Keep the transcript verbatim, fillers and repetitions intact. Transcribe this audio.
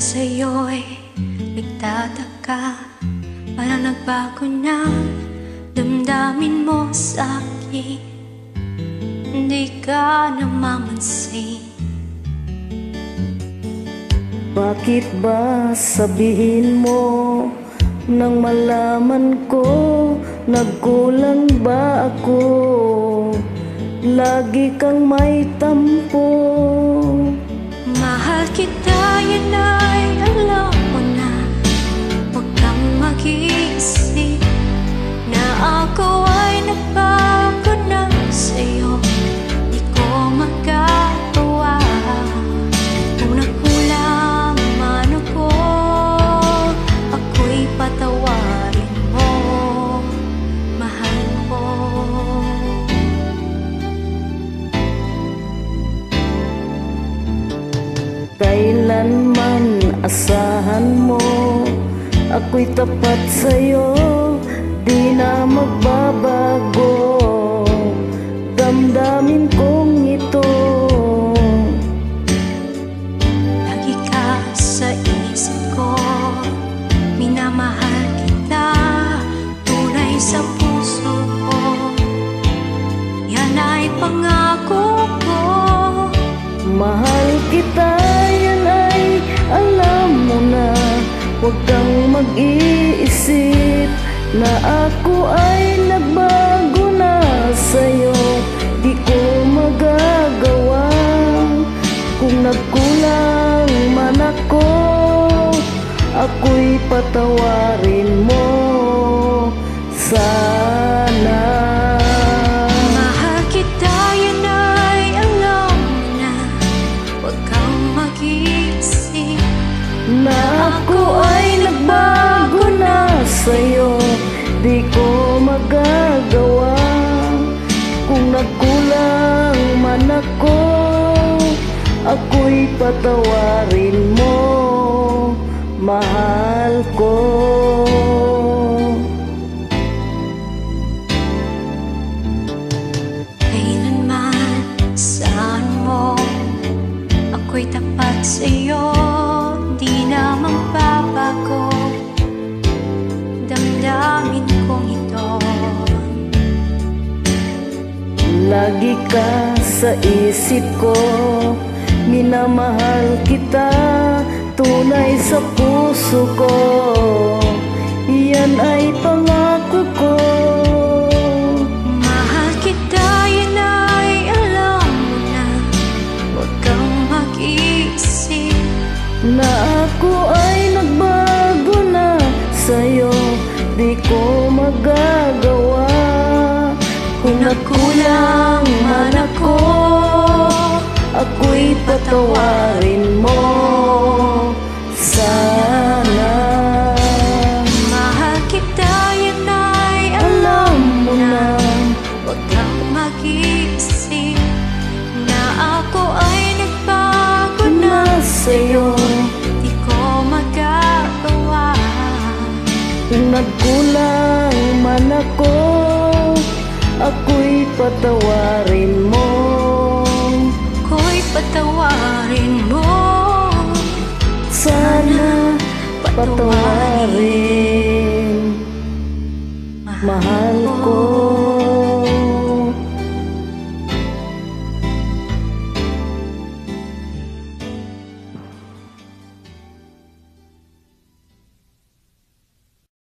sa'yo'y nagtataka, parang nagbago na damdamin mo sa'kin. Hindi ka namamansin. Bakit ba sabihin mo nang malaman ko nagkulang ba ako? Lagi kang may tampo. Mahal kita, yan ay alam mo na. Huwag kang mag-iisip na ako ay nagbago na sa'yo. Di ko magagawa. Kung nagkulang man ako, ako'y patawarin mo, mahal ko. Kailanman asahan mo ako'y tapat sa'yo, di na magbabago damdamin kong ito. Lagi ka sa isip ko, minamahal kita, tunay sa puso ko. Yan ay pangako ko. Mahal kita, yan ay alam mo na. Huwag kang mag-iisip na ako ay nagbago na sa'yo. Di ko magagawa. Kung nagkulang man ako, ako'y patawarin mo sana. Mahal kita, yan ay alam mo na. Huwag kang mag-iisip na ako ay nagbago na sa'yo. Di ko magagawa. Kung nagkulang man ako, ako'y patawarin mo, mahal ko. Kailanman saan mo, ako'y tapat sa'yo. Di na magbabago damdamin kong ito. Lagi ka sa isip ko, minamahal kita, tunay sa puso ko. Yan ay pangako ko. Mahal kita, yan ay alam mo na. Huwag kang mag-iisip na ako ay nagbago na sa'yo. Di ko magagawa. Kung nagkulang man ako, ako'y patawarin mo sana. Mahal kita, yan ay Alam mo na. huwag kang mag-iisip na ako ay nagbago na Sa'yo, di ko magagawa. kung nagkulang man ako, ako'y patawarin mo. Ako'y patawarin mo, Sana patawarin, mahal ko.